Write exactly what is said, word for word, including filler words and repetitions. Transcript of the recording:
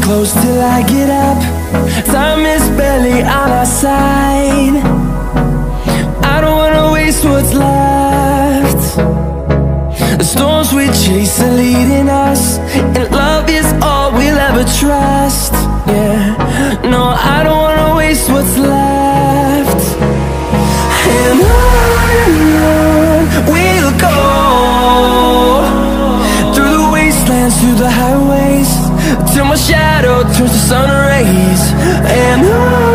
close till I get up. Time is barely on our side. I don't wanna waste what's left. The storms we chase are leading us, and love is all we'll ever trust. Yeah, no, I don't wanna waste what's left. And on and on we'll go, through the wastelands, through the highways, till my shadow turns to sun rays. And on